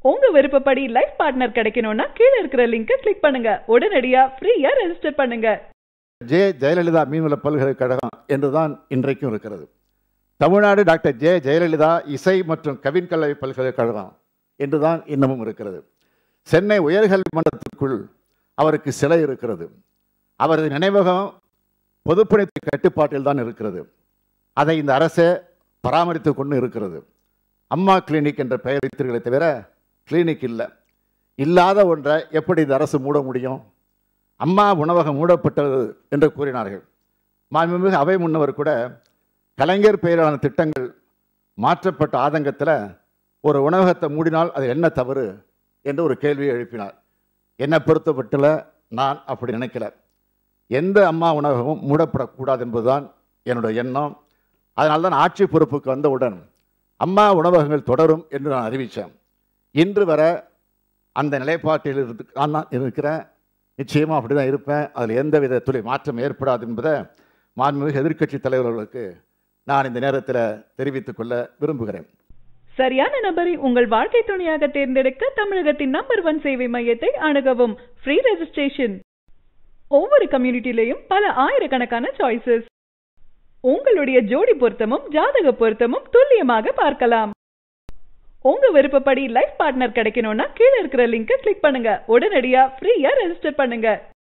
உங்க விருப்பப்படி life partner கிடைக்கணும்னா கீழ இருக்கிற லிங்கை கிளிக் பண்ணுங்க. உடனடியா ஃப்ரீயா ரெஜிஸ்டர் பண்ணுங்க. ஜெயலலிதா மீன்வள பல்கலைக்கழகம் என்றுதான் இன்றைக்கும் இருக்கிறது. தமிழ்நாடு டாக்டர் ஜெயலலிதா இசை மற்றும் கவின்கலை பல்கலைக்கழகம் என்றுதான் இன்னமும் இருக்கிறது. சென்னை உயர்கல்வி மன்றத்திற்குள் அவருக்கு சிலை இருக்கிறது. அவரது நினைவகம் பொதுப்பணித்துறை கட்டுப்பாட்டில் தான் இருக்கிறது. அதை இந்த அரசே பராமரித்து கொண்டு இருக்கிறது. அம்மா கிளினிக் என்ற பெயர் வைத்தீர்களே தவிர கிளினிக் இல்லை. இல்லாத ஒன்றை எப்படி இந்த அரசு மூட முடியும்? அம்மா உணவகம் மூடப்பட்டது என்று கூறினார்கள். மாண்புமிகு அவை முன்னவர் கூட கலைஞர் பெயரான திட்டங்கள் மாற்றப்பட்ட ஆதங்கத்தில் ஒரு உணவகத்தை மூடினால் அது என்ன தவறு என்று ஒரு கேள்வியை எழுப்பினார். என்னை பொறுத்தப்பட்டுல நான் அப்படி நினைக்கல. எந்த அம்மா உணவகமும் மூடப்படக்கூடாது என்பதுதான் என்னுடைய எண்ணம். அதனால்தான் ஆட்சி பொறுப்புக்கு வந்தவுடன் அம்மா உணவகங்கள் தொடரும் என்று நான் அறிவித்தேன். இன்று வர அந்த நிலைப்பாட்டில் நான் இருக்கிறேன். நிச்சயமாக அப்படி தான் இருப்பேன். அதில் எந்த விதத்தில் மாற்றம் ஏற்படாது என்பதை மாண்புமிகு எதிர்க்கட்சி தலைவர்களுக்கு நான் இந்த நேரத்தில் தெரிவித்துக் கொள்ள விரும்புகிறேன். சரியான நபரை உங்கள் வாழ்க்கை துணையாக தேர்ந்தெடுக்க தமிழகத்தின் நம்பர் 1 சேவை மையத்தை அணுகவும். Free registration. ஒவ்வொரு கம்யூனிட்டிலையும் பல ஆயிரக்கணக்கான சாய்ஸஸ். உங்களுடைய ஜோடி பொருத்தமும் ஜாதக பொருத்தமும் துல்லியமாக பார்க்கலாம். உங்க விருப்பப்படி லைஃப் பார்ட்னர் கிடைக்கணும்னா கீழ இருக்கிற லிங்கை கிளிக் பண்ணுங்க. உடனடியா ஃப்ரீயா ரெஜிஸ்டர் பண்ணுங்க.